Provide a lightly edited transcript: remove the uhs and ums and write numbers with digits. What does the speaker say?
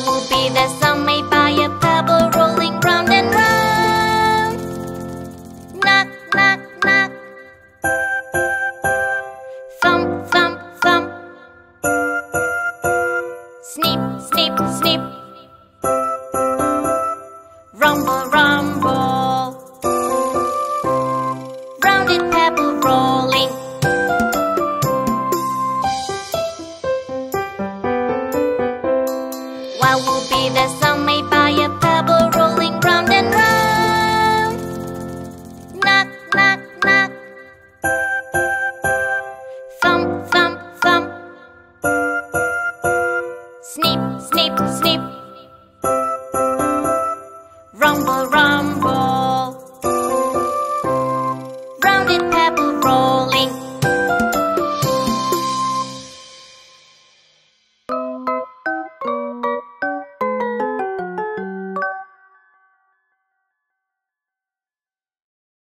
will be the sound made by a pebble rolling round and round? Knock, knock, knock. Thump, thump, thump. Snip, snip, snip. Rumble, rumble. Rounded pebble rolling. What will be the sound made by a